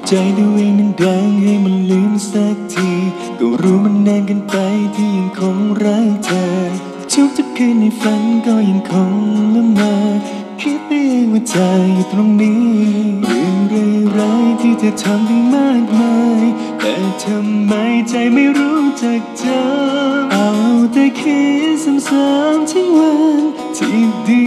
ใจตัวเองดังๆให้มันลืมสักทีก็รู้มันนานเกินไปที่ยังคงรักเธอทุกคืนในฝันก็ยังคงละเมอคิดไปเองว่าเธออยู่ตรงนี้เรื่องร้ายๆที่เธอทำได้มากมายแต่ทำไมใจไม่รู้จักจำเอาแต่คิดซ้ำๆทั้งวันที่ดี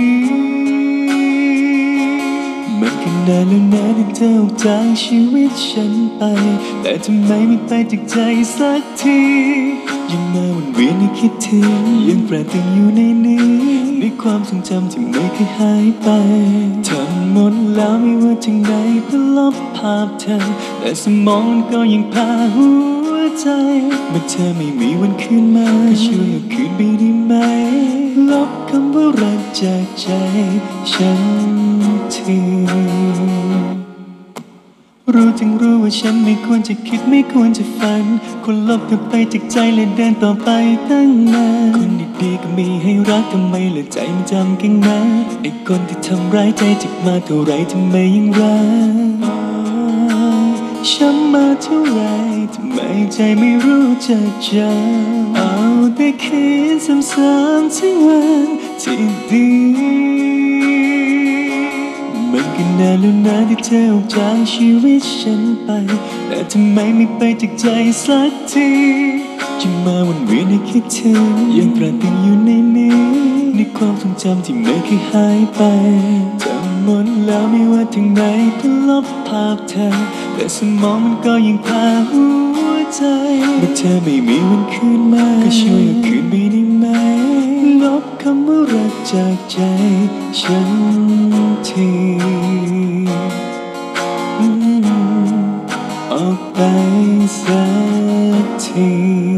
มันก็นานแล้วนะที่เธอออกจากชีวิตฉันไปแต่ทำไมไม่ไปจากใจสักทียังมาวนเวียนให้คิดถึงยังแปรตึงอยู่ในนี้ในความทรงจำที่ไม่เคยหายไปทำหมดแล้วไม่ว่าทางใดเพื่อลบภาพเธอแต่สมองก็ยังพาหัวใจเมื่อเธอไม่มีวันคืนมาก็ช่วยเอาคืนไปได้ไหมลบคำว่ารักจากใจฉันทีรู้ว่าฉันไม่ควรจะคิดไม่ควรจะฝันควรลบเธอไปจากใจและเดินต่อไปตั้งนานคนดีๆก็มีให้รักทำไมเหลือใจมันจำกันนะไอ้คนที่ทำร้ายใจเจ็บมาเท่าไรทำไมยังรักช้ำมาเท่าไรทำไมใจไม่รู้จักจำเอาแต่คิดซ้ำๆทั้งวันที่ดีมันก็นานแล้วนะที่เธอออกจากชีวิตฉันไปแต่ทำไมไม่ไปจากใจสักทีจะมาวนเวียนให้คิดถึงยังตราตรึงอยู่ในนี้ในความทรงจำที่ไม่เคยหายไปจำหมดแล้วไม่ว่าทางไหนเพื่อลบภาพเธอแต่สมองมันก็ยังพาหัวใจเมื่อเธอไม่มีวันคืนมาก็ช่วยเอาคืนไปได้ไหมลบคำว่ารักจากใจฉันทีออกไปสักที